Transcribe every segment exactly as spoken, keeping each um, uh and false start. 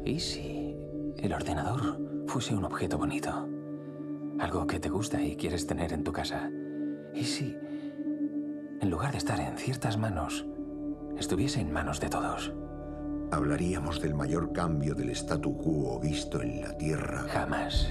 ¿Y si el ordenador fuese un objeto bonito? Algo que te gusta y quieres tener en tu casa. ¿Y si, en lugar de estar en ciertas manos, estuviese en manos de todos? Hablaríamos del mayor cambio del statu quo visto en la Tierra. Jamás.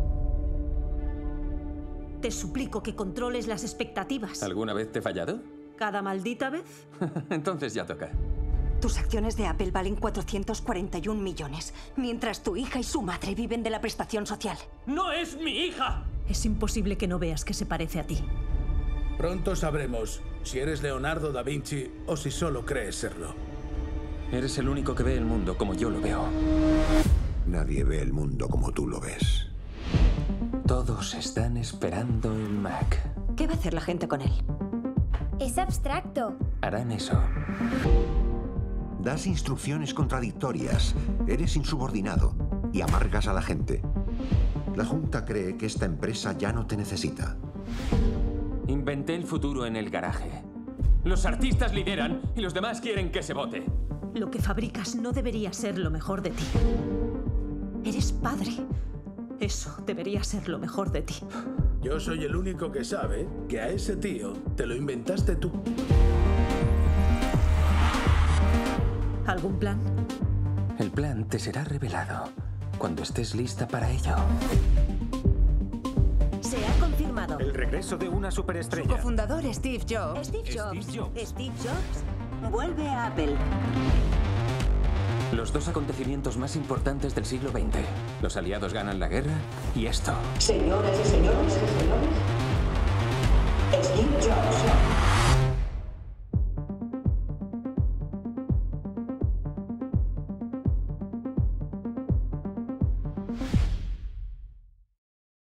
Te suplico que controles las expectativas. ¿Alguna vez te he fallado? ¿Cada maldita vez? Entonces ya toca. Tus acciones de Apple valen cuatrocientos cuarenta y un millones, mientras tu hija y su madre viven de la prestación social. ¡No es mi hija! Es imposible que no veas que se parece a ti. Pronto sabremos si eres Leonardo da Vinci o si solo crees serlo. Eres el único que ve el mundo como yo lo veo. Nadie ve el mundo como tú lo ves. Todos están esperando el Mac. ¿Qué va a hacer la gente con él? Es abstracto. Harán eso. Das instrucciones contradictorias, eres insubordinado y amargas a la gente. La Junta cree que esta empresa ya no te necesita. Inventé el futuro en el garaje. Los artistas lideran y los demás quieren que se vote. Lo que fabricas no debería ser lo mejor de ti. Eres padre. Eso debería ser lo mejor de ti. Yo soy el único que sabe que a ese tío te lo inventaste tú. ¿Algún plan? El plan te será revelado cuando estés lista para ello. Se ha confirmado. El regreso de una Su superestrella. cofundador, Steve Jobs. Steve Jobs. Steve Jobs. Steve Jobs vuelve a Apple. Los dos acontecimientos más importantes del siglo veinte. Los aliados ganan la guerra y esto. Señoras y señores, señores, Steve Jobs.